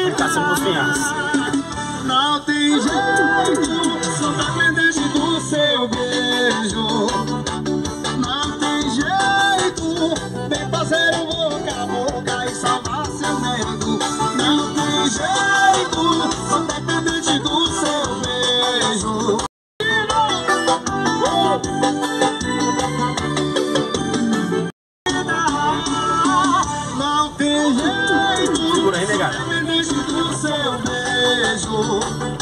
Caçando dos pinhais. Não tem jeito, sou dependente do seu beijo. Não tem jeito, vem fazer um boca a boca e salvar seu medo. Não tem jeito, sou dependente do seu beijo. Não tem jeito, segura aí, negada. dependente do seu beijo.